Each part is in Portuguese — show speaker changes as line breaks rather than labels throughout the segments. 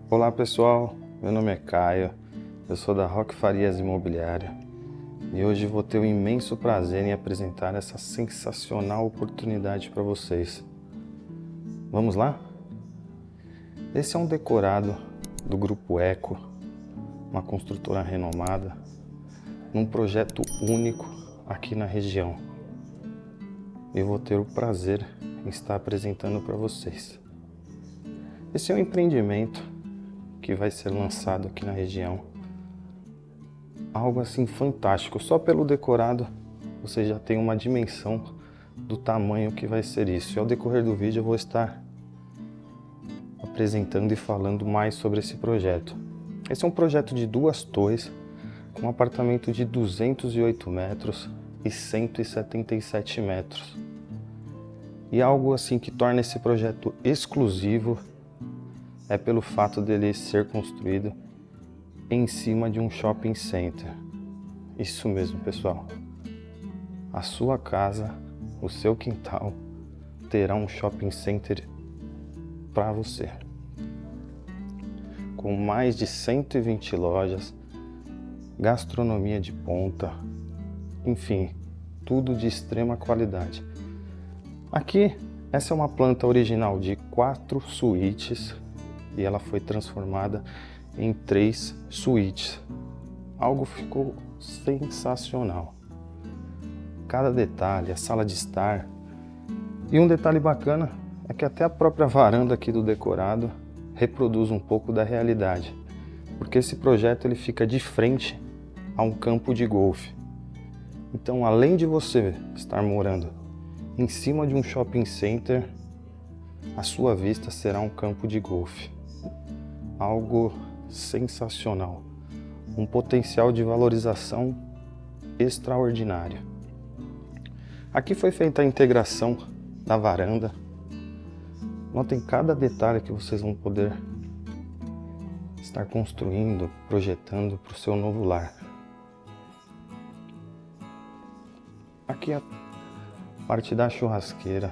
Olá pessoal, meu nome é Caio, eu sou da Roque Farias Imobiliária e hoje vou ter o imenso prazer em apresentar essa sensacional oportunidade para vocês. Vamos lá? Esse é um decorado do Grupo Eco, uma construtora renomada, num projeto único aqui na região. E vou ter o prazer em estar apresentando para vocês. Esse é um empreendimento que vai ser lançado aqui na região. Algo assim fantástico, só pelo decorado você já tem uma dimensão do tamanho que vai ser isso. E ao decorrer do vídeo eu vou estar apresentando e falando mais sobre esse projeto. Esse é um projeto de 2 torres, com um apartamento de 208 metros e 177 metros. E algo assim que torna esse projeto exclusivo é pelo fato dele ser construído em cima de um shopping center. Isso mesmo, pessoal. A sua casa, o seu quintal, terá um shopping center para você. Com mais de 120 lojas, gastronomia de ponta, enfim, tudo de extrema qualidade. Aqui, essa é uma planta original de 4 suítes e ela foi transformada em 3 suítes. Algo ficou sensacional. Cada detalhe, a sala de estar. E um detalhe bacana é que até a própria varanda aqui do decorado reproduz um pouco da realidade, porque esse projeto ele fica de frente a um campo de golfe. Então, além de você estar morando em cima de um shopping center, a sua vista será um campo de golfe. Algo sensacional, um potencial de valorização extraordinário. Aqui foi feita a integração da varanda. Notem cada detalhe que vocês vão poder estar construindo, projetando para o seu novo lar. Aqui a parte da churrasqueira,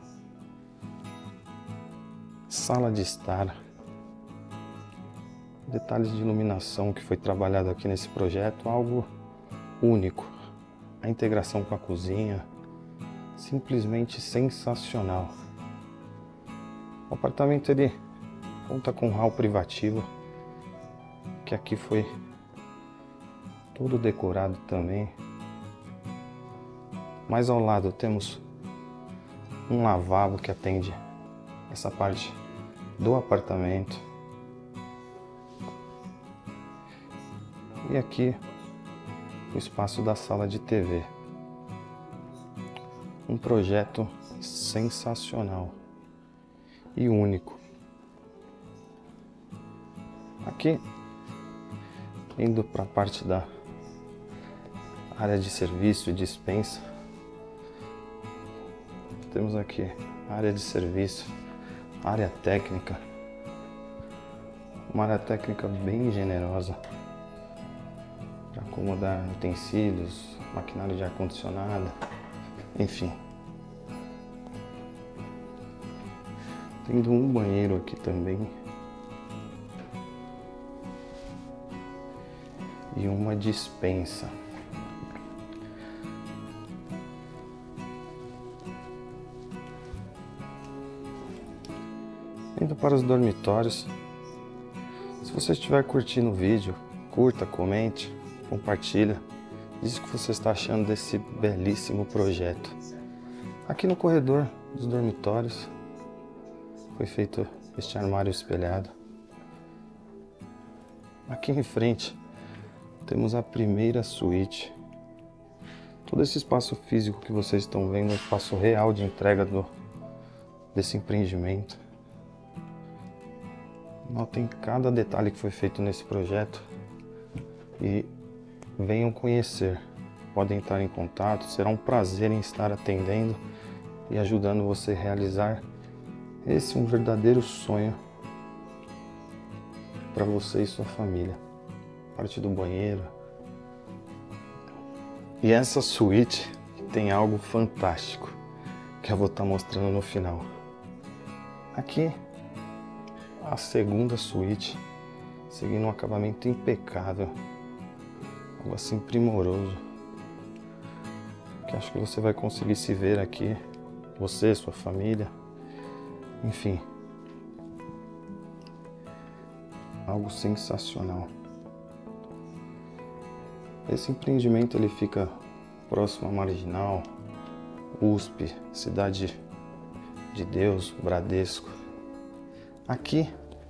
sala de estar, detalhes de iluminação que foi trabalhado aqui nesse projeto, algo único. A integração com a cozinha, simplesmente sensacional. O apartamento ele conta com um hall privativo, que aqui foi todo decorado também. Mais ao lado temos um lavabo que atende essa parte do apartamento. E aqui o espaço da sala de TV. Um projeto sensacional e único. Aqui, indo para a parte da área de serviço e dispensa, temos aqui área de serviço, área técnica, uma área técnica bem generosa para acomodar utensílios, maquinário de ar-condicionado, enfim. Tendo um banheiro aqui também e uma despensa. Indo para os dormitórios, se você estiver curtindo o vídeo, curta, comente, compartilha, diz o que você está achando desse belíssimo projeto. Aqui no corredor dos dormitórios foi feito este armário espelhado. Aqui em frente temos a primeira suíte. Todo esse espaço físico que vocês estão vendo é o espaço real de entrega desse empreendimento. Notem cada detalhe que foi feito nesse projeto e venham conhecer. Podem entrar em contato, será um prazer em estar atendendo e ajudando você a realizar esse um verdadeiro sonho para você e sua família. Parte do banheiro. E essa suíte tem algo fantástico que eu vou estar mostrando no final. Aqui a segunda suíte, seguindo um acabamento impecável, algo assim primoroso, que acho que você vai conseguir se ver aqui, você, sua família, enfim, algo sensacional. Esse empreendimento ele fica próximo à Marginal, USP, Cidade de Deus, Bradesco. Aqui,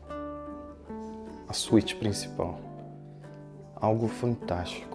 a suíte principal, algo fantástico.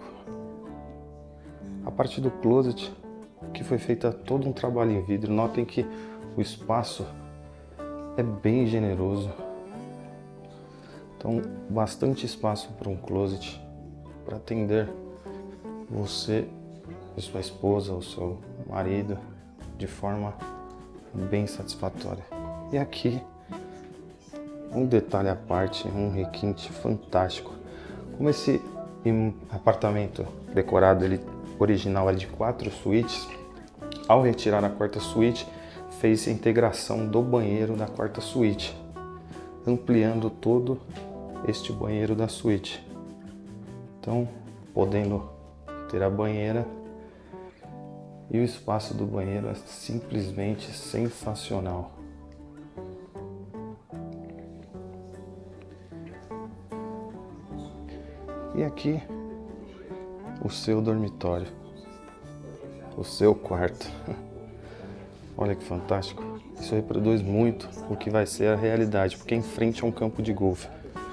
A parte do closet, que foi feita todo um trabalho em vidro. Notem que o espaço é bem generoso. Então, bastante espaço para um closet, para atender você e sua esposa ou seu marido de forma bem satisfatória. E aqui, um detalhe à parte, um requinte fantástico. Como esse apartamento decorado, ele original é de 4 suítes, ao retirar a quarta suíte, fez a integração do banheiro da quarta suíte, ampliando todo este banheiro da suíte. Então, podendo ter a banheira, e o espaço do banheiro é simplesmente sensacional. E aqui, o seu dormitório, o seu quarto. Olha que fantástico. Isso reproduz muito o que vai ser a realidade, porque é em frente a um campo de golfe.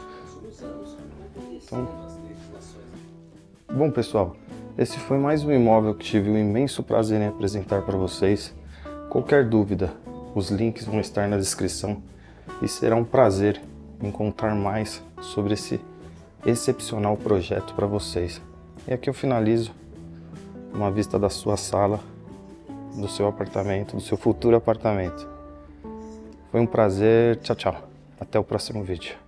Então, bom pessoal, esse foi mais um imóvel que tive o imenso prazer em apresentar para vocês. Qualquer dúvida, os links vão estar na descrição e será um prazer encontrar mais sobre esse excepcional projeto para vocês. E aqui eu finalizo uma vista da sua sala, do seu apartamento, do seu futuro apartamento. Foi um prazer, tchau, tchau. Até o próximo vídeo.